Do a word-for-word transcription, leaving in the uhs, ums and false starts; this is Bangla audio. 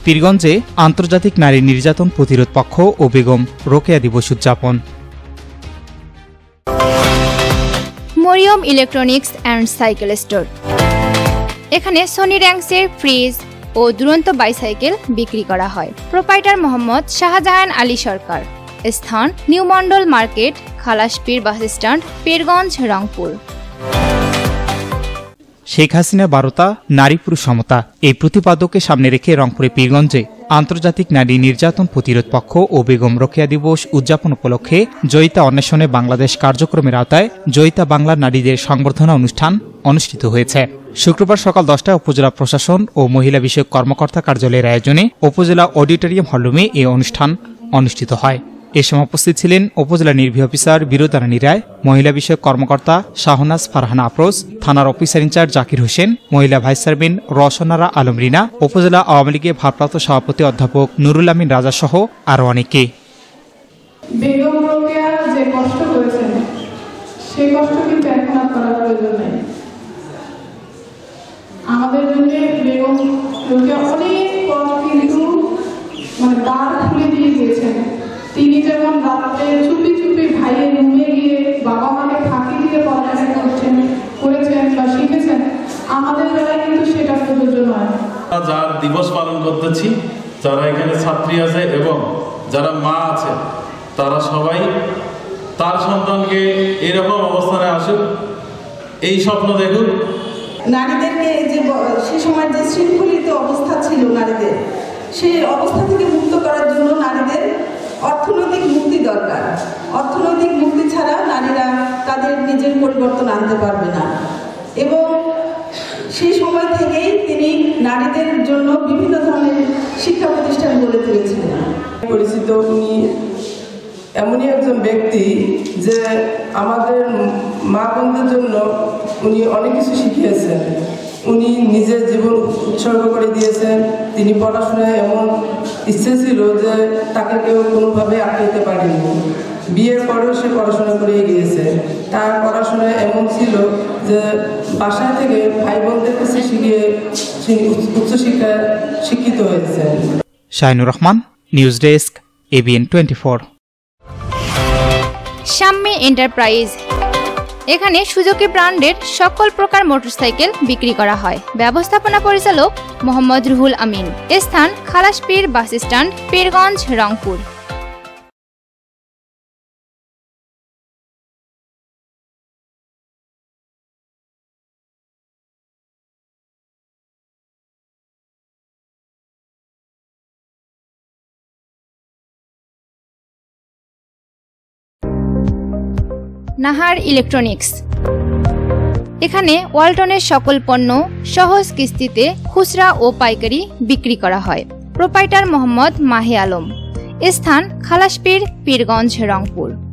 পীরগঞ্জে আন্তর্জাতিক নারী নির্যাতন প্রতিরোধ পক্ষ ও বেগম রোকেয়া দিবস উদযাপন। Mariam electronics and cycle store. এখানে সোনি র্যাঙ্কসের ফ্রিজ ও দুরন্ত বাইসাইকেল বিক্রি করা হয়। প্রোপাইটার মোহাম্মদ শাহজাহান আলী সরকার। স্থান new Mondal market, Khalaspir bus stand, Pirganj, Rangpur. Sheikh Hasina বারোতা নারী পুরুষ সমতা এই প্রতিপাদ্যকে সামনে রেখে রংপুরে পীরগঞ্জে আন্তর্জাতিক নারী নির্যাতন প্রতিরোধ পক্ষ ও বেগম রোকেয়া দিবস উদযাপন উপলক্ষে জয়িতা অন্বেষণে বাংলাদেশ কার্যক্রমের আওতায় জয়িতা বাংলার নারীদের সংবর্ধনা অনুষ্ঠান অনুষ্ঠিত হয়েছে। শুক্রবার সকাল দশটায় উপজেলা প্রশাসন ও মহিলা বিষয়ক কর্মকর্তা কার্যালয়ের আয়োজনে উপজেলা অডিটোরিয়াম হলরুমে এই অনুষ্ঠান অনুষ্ঠিত হয়। এ সময় উপস্থিত ছিলেন উপজেলা নির্বাহী অফিসার বীরতারানী রায়, মহিলা বিষয়ক কর্মকর্তা শাহনাজ ফারহানা আফরোজ, থানার অফিসার ইনচার্জ জাকির হোসেন, মহিলা ভাইস চেয়ারম্যান রওশনারা আলম রিনা, উপজেলা আওয়ামী লীগের ভারপ্রাপ্ত সভাপতি অধ্যাপক নুরুল আমিন রাজা সহ আরো অনেকে। বেগম রোকেয়া যে কষ্ট করেছেন সেই কষ্ট কিন্তু এখন আর করার প্রয়োজন নেই। আমাদের জন্য বেগম রোকেয়া অনেক পথ কিন্তু মানে দ্বার খুলে দিয়ে দিয়েছেন। তিনি যেমন রাত্রে চুপি চুপি ভাইয়ের রুমে গিয়ে বাবা মাকে ফাঁকি দিয়ে পড়ালেখা করছেন করেছেন বা শিখেছেন, আমাদের বেলায় কিন্তু সেটা প্রযোজ্য নয়। যার দিবস পালন করতেছি, যারা এখানে ছাত্রী আছে এবং যারা মা আছে, তারা সবাই তার সন্তানকে এরকম অবস্থানে আসুক, এই স্বপ্ন দেখুক। নারীদেরকে যে সে সময় যে শৃঙ্খলিত অবস্থা ছিল নারীদের, সেই অবস্থা থেকে মুক্ত করার জন্য নারীদের অর্থনৈতিক মুক্তি দরকার। অর্থনৈতিক মুক্তি ছাড়া নারীরা তাদের নিজের পরিবর্তন আনতে পারবে না। এবং সেই সময় থেকেই তিনি নারীদের জন্য বিভিন্ন ধরনের শিক্ষা প্রতিষ্ঠান গড়ে তুলেছিলেন। পরিচিত উনি এমনই একজন ব্যক্তি যে আমাদের মা বোনদের জন্য উনি অনেক কিছু শিখিয়েছেন। উনি নিজের জীবন উৎসর্গ করে দিয়েছেন। তিনি পড়াশোনায় এমন ইচ্ছে ছিল যে তাকে কেউ কোনোভাবে আটকাতে পারেনি। বিয়ের পরেও সে পড়াশোনা করে গিয়েছে। তার পড়াশোনায় এমন ছিল যে বাসায় থেকে ভাই বোনদের কাছে শিখিয়ে উচ্চশিক্ষায় শিক্ষিত হয়েছে। Shahinur Rahman, news desk, ABN twenty four. Shammi enterprise. এখানে সুজুকি ব্র্যান্ডের সকল প্রকার মোটরসাইকেল বিক্রি করা হয়। ব্যবস্থাপনা পরিচালক মোহাম্মদ রুহুল আমিন। স্থান Khalaspir bus stand, Pirganj, Rangpur. Nahar electronics. এখানে ওয়ালটনের সকল পণ্য সহজ কিস্তিতে খুচরা ও পাইকারি বিক্রি করা হয়। প্রোপাইটার মোহাম্মদ মাহি আলম। স্থান খালাসপীর, পীরগঞ্জ, রংপুর।